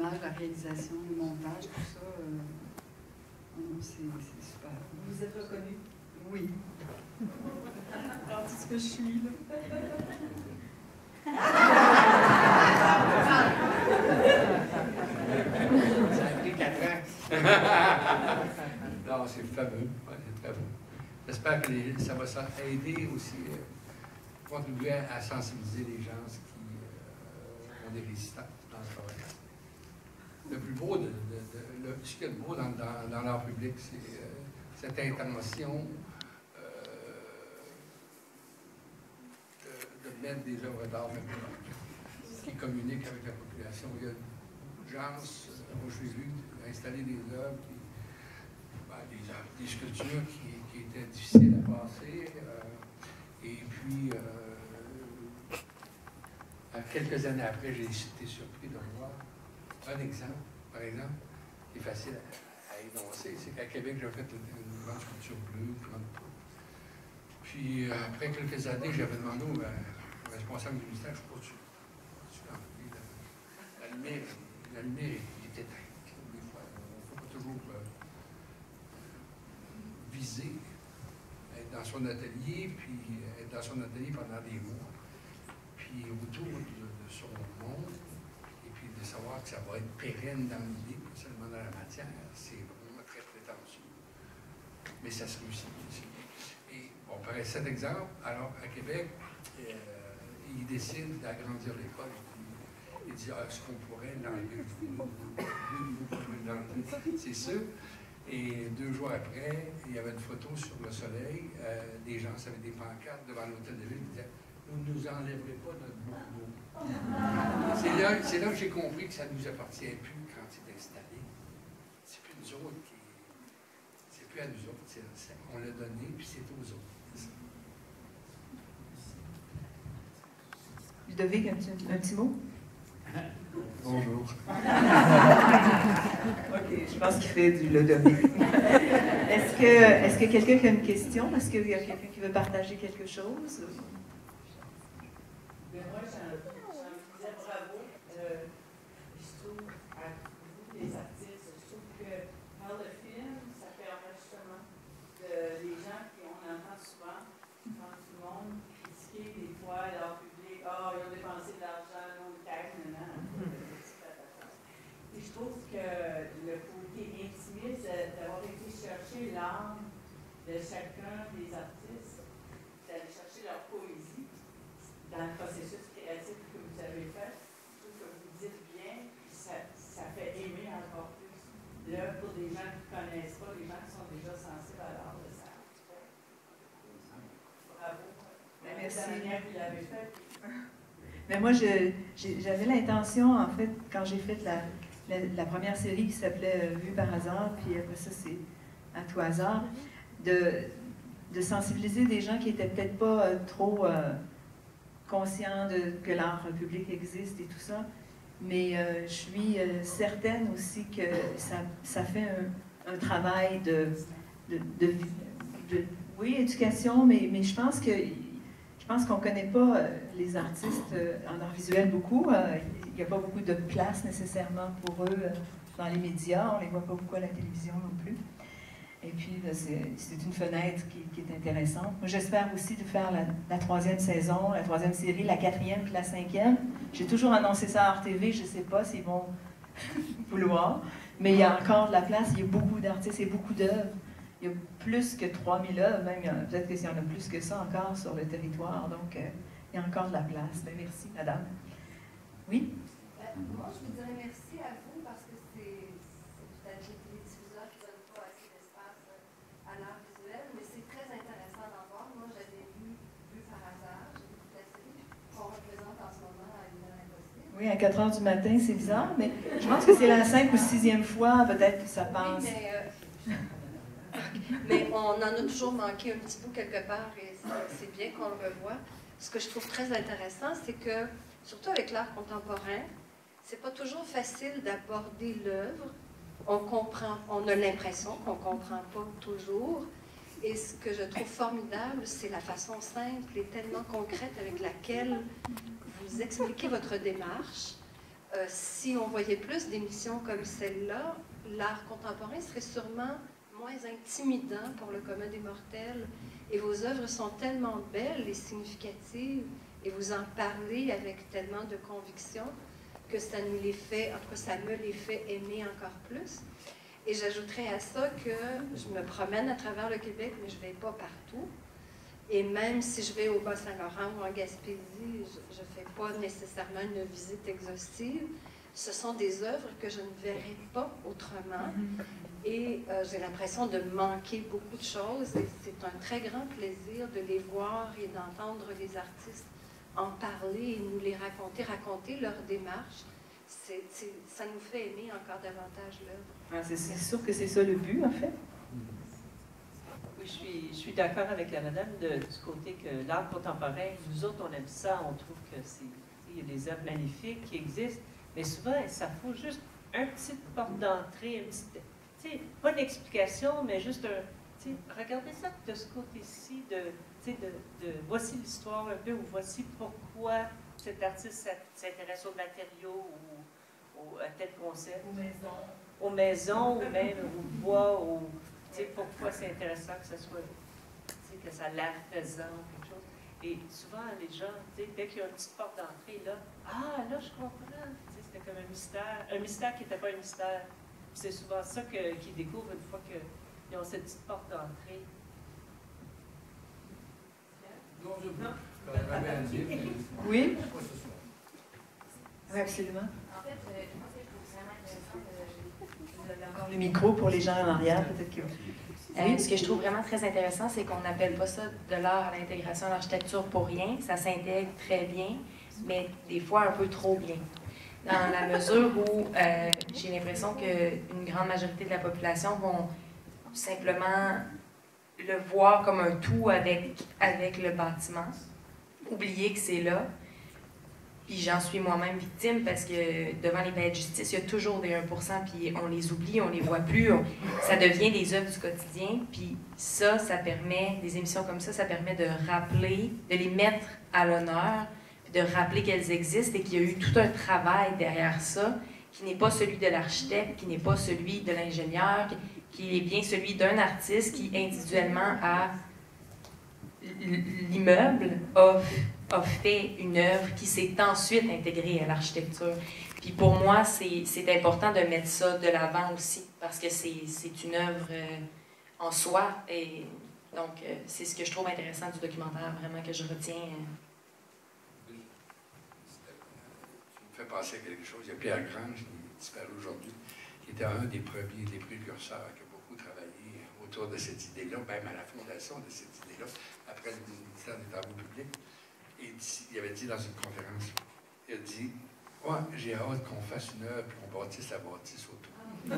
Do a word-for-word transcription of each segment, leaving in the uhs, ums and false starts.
l'image, la réalisation, le montage, tout ça, euh, c'est super. Vous vous êtes reconnu? Oui. Alors, tout ce que je suis, là. Ça a pris quatre ans. Non, c'est fameux. Ouais, c'est très bon. J'espère que les, ça va aider aussi, euh, contribuer à, à sensibiliser les gens qui euh, ont des résistances dans ce travail. Le plus beau, de, de, de, le, ce qu'il y a de beau dans, dans, dans l'art public, c'est euh, cette intention euh, de, de mettre des œuvres d'art qui communiquent avec la population. Il y a beaucoup de gens, euh, moi je suis vu installer des œuvres, qui, ben, des, des sculptures qui, qui étaient difficiles à passer. Euh, et puis, euh, quelques années après, j'ai été surpris de voir un exemple, par exemple, qui est facile à, à énoncer. C'est qu'à Québec, j'ai fait une, une grande sculpture bleue, une grande peau. Puis, euh, après quelques années, j'avais demandé au euh, responsable du ministère, je crois, la, la lumière, la lumière est éteinte. Des fois, il ne faut pas toujours euh, viser, être dans son atelier, puis être dans son atelier pendant des mois, puis autour de, de son monde, et puis de savoir que ça va être pérenne dans l'idée, pas seulement dans la matière, c'est vraiment très prétentieux. Mais ça se réussit aussi. Et on paraît cet exemple. Alors, à Québec, euh, il décide d'agrandir l'école. Il dit, ah, est-ce qu'on pourrait l'enlever? C'est sûr. Et deux jours après, il y avait une photo sur le soleil. Euh, des gens avaient des pancartes devant l'hôtel de ville qui disaient, vous ne nous enlèverez pas notre bourreau. C'est là, c'est là que j'ai compris que ça ne nous appartient plus quand c'est installé. C'est plus nous autres qui. C'est plus à nous autres. C'est, c'est, on l'a donné, puis c'est aux autres. Ludovic, un petit, un petit mot? Bonjour. OK, je pense qu'il fait du Ludovic. Est-ce que, est-ce que quelqu'un a une question? Est-ce qu'il y a quelqu'un qui veut partager quelque chose? Mais moi, j'en disais bravo. Euh, je trouve, à vous, les artistes, je trouve que par le film, ça permet justement de, les gens qui, on entend souvent, quand tout le monde critiquer des fois l'art public, ah, oh, ils ont dépensé de l'argent, non, le cash, non, non. Et je trouve que le côté intimiste d'avoir été chercher l'âme de chacun des artistes, d'aller chercher leur poésie dans le processus créatif que vous avez fait, je trouve que vous dites bien, ça, ça fait aimer encore plus l'œuvre pour des gens qui ne connaissent pas, des gens qui sont déjà sensibles à l'art de ça. Bravo. Ben, merci. La manière que vous l'avez fait. Mais moi, j'avais l'intention, en fait, quand j'ai fait la, la, la première série qui s'appelait Vue par hasard, puis après ça, c'est À tout hasard, de, de sensibiliser des gens qui n'étaient peut-être pas euh, trop euh, conscients de, que l'art public existe et tout ça. Mais euh, je suis euh, certaine aussi que ça, ça fait un, un travail de, de, de, de, oui, éducation, mais, mais je pense que je pense qu'on ne connaît pas euh, les artistes euh, en art visuel beaucoup. Euh, il n'y a pas beaucoup de place nécessairement pour eux euh, dans les médias. On ne les voit pas beaucoup à la télévision non plus. Et puis, c'est une fenêtre qui, qui est intéressante. Moi, j'espère aussi de faire la, la troisième saison, la troisième série, la quatrième puis la cinquième. J'ai toujours annoncé ça à Art T V. Je ne sais pas s'ils vont vouloir. Mais il y a encore de la place. Il y a beaucoup d'artistes et beaucoup d'œuvres. Il y a plus que trois mille œuvres, même peut-être qu'il y en a plus que ça encore sur le territoire. Donc, euh, il y a encore de la place. Bien, merci, madame. Oui? Euh, moi, je vous dirais merci à vous parce que c'est peut-être les télédiffuseurs qui ne donnent pas assez d'espace à l'art visuel, mais c'est très intéressant d'en voir. Moi, j'avais vu Vue par hasard, j'ai vu toute la série qu'on représente en ce moment à l'Univers Impossible. Oui, à quatre heures du matin, c'est bizarre, mais je pense que c'est la cinq ou sixième fois, peut-être que ça passe. Oui, mais, euh, mais on en a toujours manqué un petit bout quelque part et c'est bien qu'on le revoie. Ce que je trouve très intéressant, c'est que, surtout avec l'art contemporain, c'est pas toujours facile d'aborder l'œuvre. On comprend, on a l'impression qu'on comprend pas toujours. Et ce que je trouve formidable, c'est la façon simple et tellement concrète avec laquelle vous expliquez votre démarche. euh, si on voyait plus d'émissions comme celle-là, l'art contemporain serait sûrement moins intimidant pour le commun des mortels. Et vos œuvres sont tellement belles et significatives, et vous en parlez avec tellement de conviction, que ça nous les fait, en tout cas, ça me les fait aimer encore plus. Et j'ajouterais à ça que je me promène à travers le Québec, mais je ne vais pas partout. Et même si je vais au Bas-Saint-Laurent ou en Gaspésie, je ne fais pas nécessairement une visite exhaustive. Ce sont des œuvres que je ne verrai pas autrement. Et euh, j'ai l'impression de manquer beaucoup de choses. Et c'est un très grand plaisir de les voir et d'entendre les artistes en parler et nous les raconter, raconter leur démarche. C'est, c'est, ça nous fait aimer encore davantage l'œuvre. Ah, c'est, c'est sûr que c'est ça le but, en fait. Oui, je suis, je suis d'accord avec la madame de, du côté que l'art contemporain, nous autres, on aime ça, on trouve que c'est, il y a des œuvres magnifiques qui existent, mais souvent, ça faut juste un petit porte d'entrée, une petite, tu sais, pas d'explication, mais juste un, tu sais, regardez ça de ce côté-ci, de, tu sais, de, de, voici l'histoire un peu, ou voici pourquoi cet artiste s'intéresse aux matériaux, ou, ou à tel concept. Aux maisons. Aux maisons, ou même au bois, ou... Tu sais, pourquoi c'est intéressant que ça soit, tu sais, que ça a l'air pesant, quelque chose. Et souvent, les gens, tu sais, dès qu'il y a une petite porte d'entrée, là, ah, là, je comprends. Tu sais, c'était comme un mystère, un mystère qui n'était pas un mystère. C'est souvent ça que, qu'ils découvrent une fois qu'ils ont cette petite porte d'entrée. Non, je veux. Oui? Oui, absolument. En fait, euh, moi, ce que je trouve vraiment intéressant, de, Vous avez encore le micro pour les gens en arrière, peut-être que... euh, ce que je trouve vraiment très intéressant, c'est qu'on n'appelle pas ça de l'art à l'intégration à l'architecture pour rien. Ça s'intègre très bien, mais des fois un peu trop bien. Dans la mesure où euh, j'ai l'impression qu'une grande majorité de la population vont simplement le voir comme un tout avec, avec le bâtiment, oublier que c'est là. Puis j'en suis moi-même victime parce que devant les palais de justice, il y a toujours des un pour cent, puis on les oublie, on les voit plus. On, ça devient des œuvres du quotidien. Puis ça, ça permet, des émissions comme ça, ça permet de rappeler, de les mettre à l'honneur, puis de rappeler qu'elles existent et qu'il y a eu tout un travail derrière ça, qui n'est pas celui de l'architecte, qui n'est pas celui de l'ingénieur, qui est bien celui d'un artiste qui, individuellement, a l'immeuble, a, a fait une œuvre qui s'est ensuite intégrée à l'architecture. Puis pour moi, c'est, c'est important de mettre ça de l'avant aussi, parce que c'est, c'est une œuvre euh, en soi. Et donc, euh, c'est ce que je trouve intéressant du documentaire, vraiment, que je retiens. Euh. Tu me fais penser à quelque chose. Il y a Pierre Grange, qui est disparu aujourd'hui, qui était un des premiers, des précurseurs, qui a beaucoup travaillé autour de cette idée-là, même à la fondation de cette idée-là, après le ministère des Travaux publics. Et il avait dit dans une conférence, il a dit « Ouais, j'ai hâte qu'on fasse une œuvre et qu'on bâtisse la bâtisse autour. »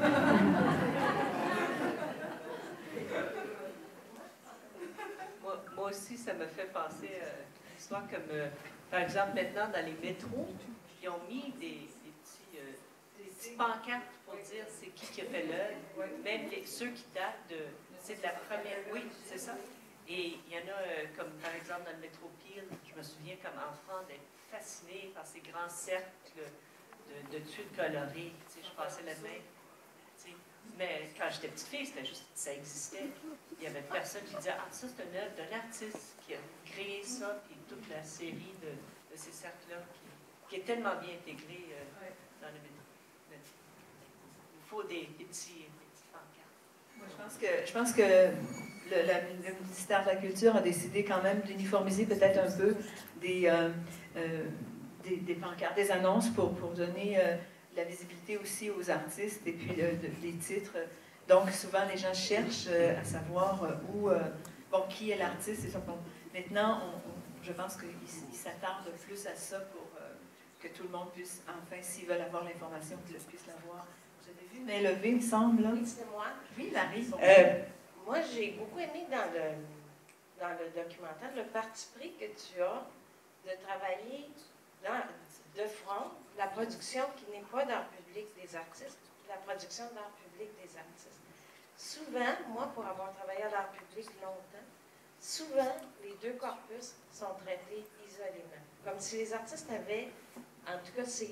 Moi, moi aussi, ça me fait penser à une histoire comme, euh, par exemple, maintenant, dans les métros, ils ont mis des, des, petits, euh, des petits pancartes pour dire c'est qui qui a fait l'œuvre, même les, ceux qui datent de, c'est de la première, oui, c'est ça. Et il y en a, euh, comme par exemple dans le métro Peel, je me souviens comme enfant d'être fascinée par ces grands cercles de, de tuiles colorées. Tu sais, je passais la main. Tu sais. Mais quand j'étais petite fille, c'était juste, ça existait. Il y avait personne qui disait, ah, ça c'est une œuvre d'un artiste qui a créé ça, puis toute la série de, de ces cercles-là qui, qui est tellement bien intégrée euh, dans le métro. Il faut des, des petits, des petits pancartes. Moi, je pense que, je pense que le, la, le ministère de la Culture a décidé quand même d'uniformiser peut-être un peu des, euh, euh, des, des pancartes, des annonces pour, pour donner euh, la visibilité aussi aux artistes et puis euh, de, les titres. Donc, souvent, les gens cherchent euh, à savoir euh, où, euh, bon, qui est l'artiste. Et ça, bon, maintenant, on, on, je pense qu'ils s'attardent plus à ça pour euh, que tout le monde puisse, enfin, s'ils veulent avoir l'information, qu'ils puissent l'avoir. Vous avez vu, mais levé, il me semble. Là. Oui, c'est moi. Oui, Marie. Bon. Euh, moi, j'ai beaucoup aimé dans le, dans le documentaire le parti pris que tu as de travailler dans, de front la production qui n'est pas d'art public des artistes, la production d'art public des artistes. Souvent, moi, pour avoir travaillé à l'art public longtemps, souvent, les deux corpus sont traités isolément. Comme si les artistes avaient, en tout cas, c'est,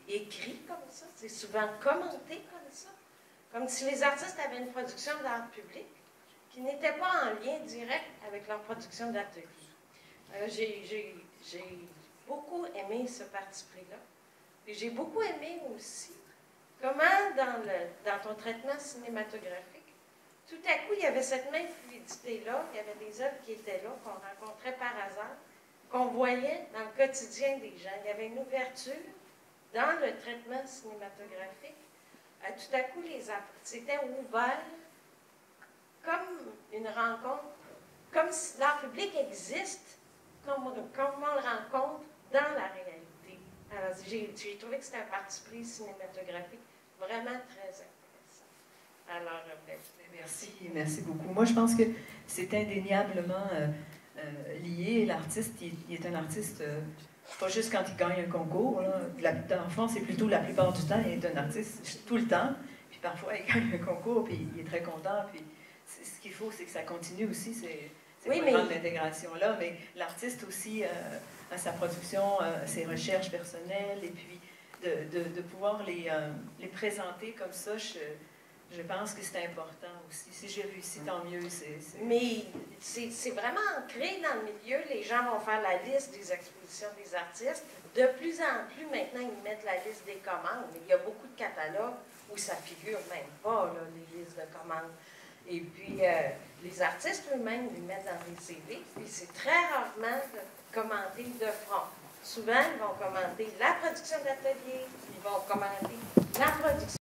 écrit comme ça, c'est souvent commenté comme ça, comme si les artistes avaient une production d'art public qui n'était pas en lien direct avec leur production d'atelier. Euh, j'ai beaucoup aimé ce parti pris-là. Et j'ai beaucoup aimé aussi comment, dans, le, dans ton traitement cinématographique, tout à coup, il y avait cette même fluidité-là, il y avait des œuvres qui étaient là, qu'on rencontrait par hasard, qu'on voyait dans le quotidien des gens. Il y avait une ouverture dans le traitement cinématographique. À tout à coup, les c'était ouvert comme une rencontre, comme si l'art public existe, comme, comme on le rencontre dans la réalité. Alors, j'ai trouvé que c'était un parti pris cinématographique vraiment très intéressant. Alors, ben, merci, merci beaucoup. Moi, je pense que c'est indéniablement euh, euh, lié. L'artiste, il, il est un artiste, euh, pas juste quand il gagne un concours. Là. La, en France, c'est plutôt la plupart du temps, il est un artiste tout le temps. Puis parfois, il gagne un concours, puis il est très content. Puis ce qu'il faut, c'est que ça continue aussi. C'est oui, mais... l'intégration-là. Mais l'artiste aussi euh, a sa production, euh, ses recherches personnelles, et puis de, de, de pouvoir les, euh, les présenter comme ça, je, je pense que c'est important aussi. Si j'ai réussi, tant mieux. C'est, c'est... Mais c'est vraiment ancré dans le milieu. Les gens vont faire la liste des expositions des artistes. De plus en plus, maintenant, ils mettent la liste des commandes. Mais il y a beaucoup de catalogues où ça figure même pas, là, les listes de commandes. Et puis, euh, les artistes eux-mêmes les mettent dans les C D. Puis c'est très rarement de commenter de front. Souvent, ils vont commenter la production d'atelier, ils vont commenter la production